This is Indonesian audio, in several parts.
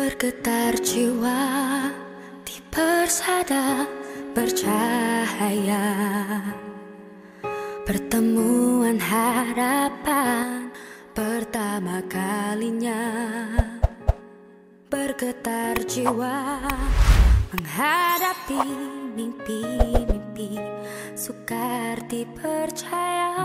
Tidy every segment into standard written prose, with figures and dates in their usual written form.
Bergetar jiwa di persada bercahaya, pertemuan harapan pertama kalinya. Bergetar jiwa menghadapi mimpi-mimpi, sukar dipercaya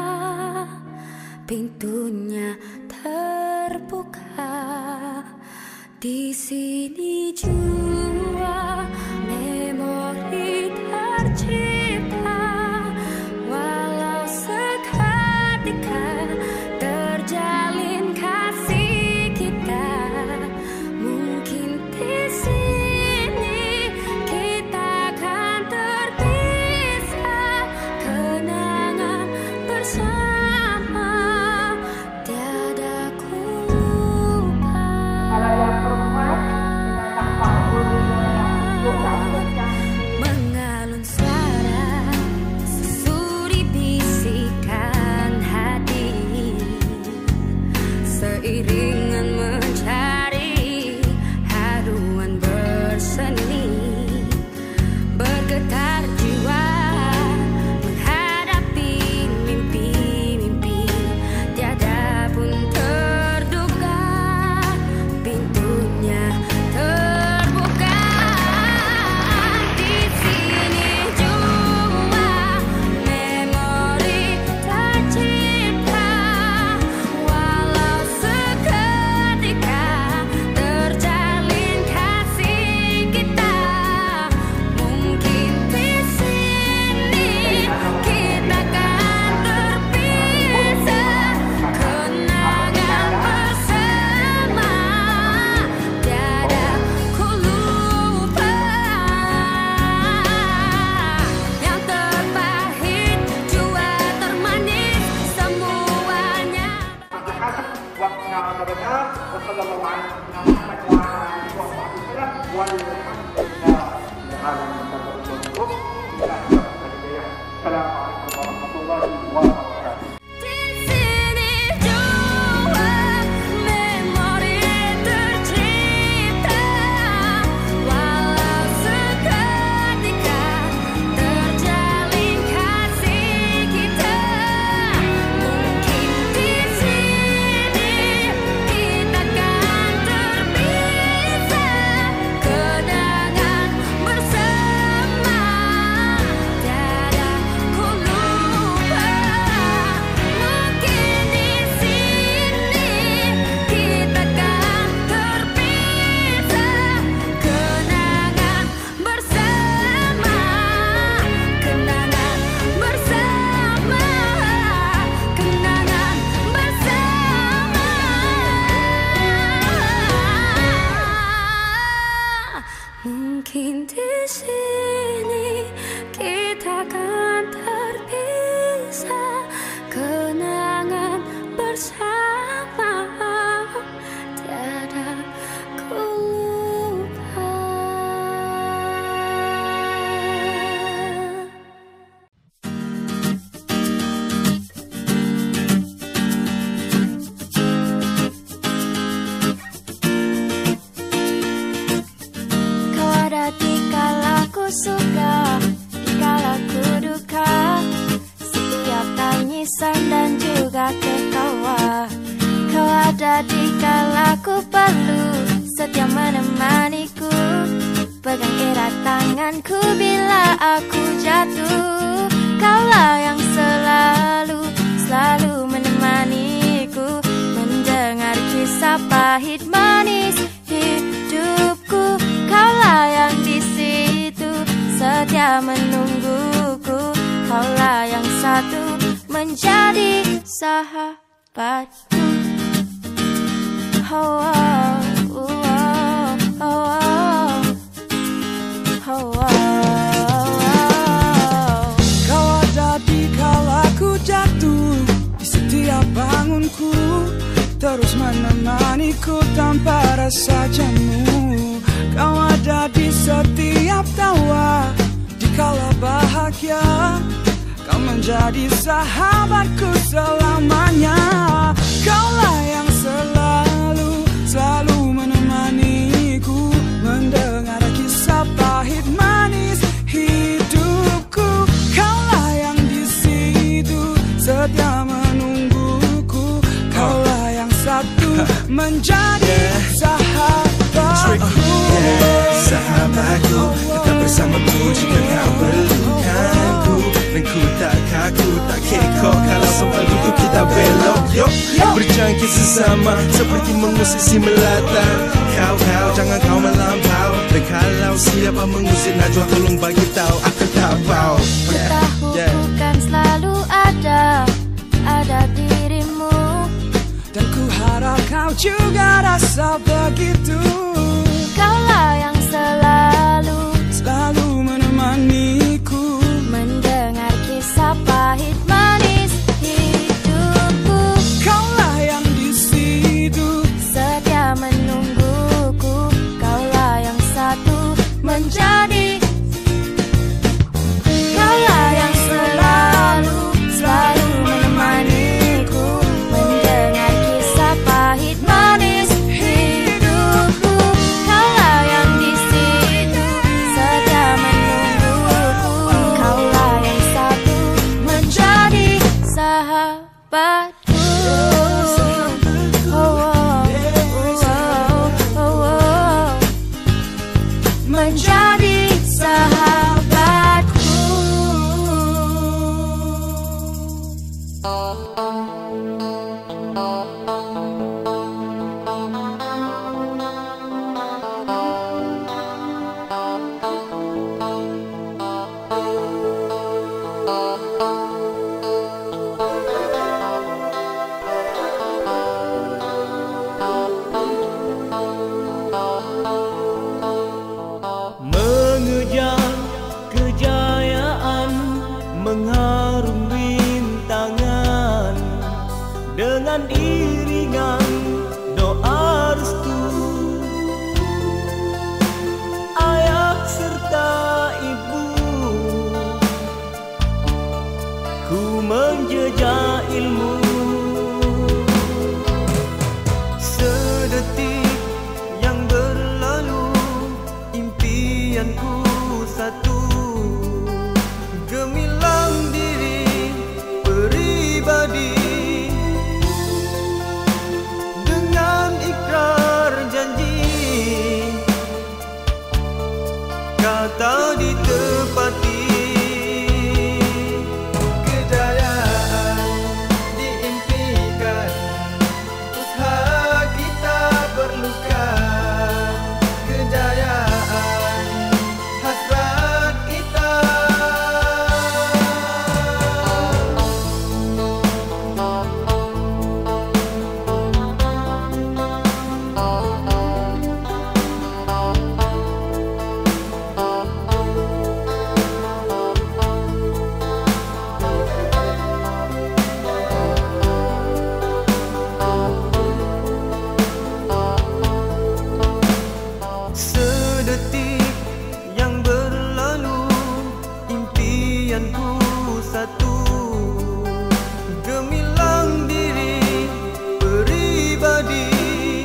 pintunya terbuka. Di sini jua memori tercipta, walau seketika terjalin kasih kita. Mungkin di sini kita akan terpisah, kenangan bersama tiada ku lupa. Mengalun suara sesuri bisikan hati, seiringan mencari haruan berseni. Bergetar jiwa menghadapi mimpi-mimpi, tiada pun terduga pintunya terbuka. Di sini jua memori tercipta, walau seketika terjalin kasih kita. Mungkin di sini kita akan terpisah, kenangan bersama tiada ku lupa. Yang terpahit jua termanis, semuanya. Di sini jua memori tercipta, walau seketika terjalin kasih kita. Mungkin di sini kita akan terpisah, kenangan bersama tiada ku lupa. Mungkin di sini kita akan terpisah, kenangan bersama, kenangan bersama, kenangan bersama. Mungkin di sini kita akan terpisah, kenangan bersama tiada ku lupa. Kau ada di kala ku suka, di kala ku duka, setiap tangisan dan juga ketawa. Kau ada di kala ku perlu, setia menemaniku, pegang erat tanganku bila aku jatuh. Kaulah yang selalu menemaniku, mendengar kisah pahit manis hidupku. Kaulah yang di situ setia menungguku, kaulah yang satu menjadi sahabatku. Oh, oh, oh, oh, oh, oh, oh. Kau ada di kala ku jatuh, di setiap bangunku, terus menemaniku tanpa rasa jemu. Kau ada di setiap tawa, di kala bahagia, kau menjadi sahabatku selamanya. Kaulah yang selalu menemaniku, menjadi sahabatku. Sahabatku, tetap bersamaku jika kau perlukanku. Dan ku tak kaku, tak kekok kalau sempat duduk kita belok. Yuk, berjangkit sesama seperti mengusisi melata. Kau jangan kau melampau. Dan kalau siapa mengusir najwa tolong bagi tahu, aku tak mau. Tahu bukan selalu ada dirimu. Dan ku harap kau juga rasa begitu. Kaulah yang selalu menemaniku, mendengar kisah pahit manis hidupku. Kaulah yang di situ setia menungguku. Kaulah yang satu menjadi. Kaulah yang selalu menemaniku, mendengar kisah pahit manis hidupku. Kaulah yang di situ setia menungguku. Kaulah yang satu menjadi sahabatku. Menjadi sahabatku. Mengejar kejayaan, mengharung rintangan, dengan iringan doa restu ayah serta ibu. Ku menjejak ilmu, sedetik yang berlalu impianku satu, gemilang diri pribadi dengan ikrar janji, kata ditepati. Kejayaan diimpikan, usaha kita perlukan. Kejayaan hasrat kita. Sedetik yang berlalu impianku satu, gemilang diri pribadi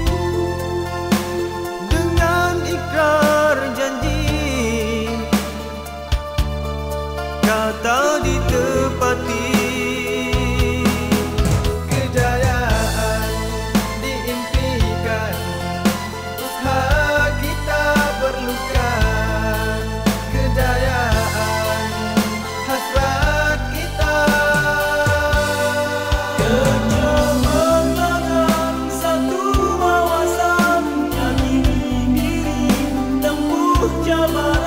dengan ikrar janji, kata ditepati. Kejayaan diimpikan, usaha kita perlukan. Kejayaan hasrat kita. Kecemerlangan satu wawasan yang ingin diri tempuh jalan.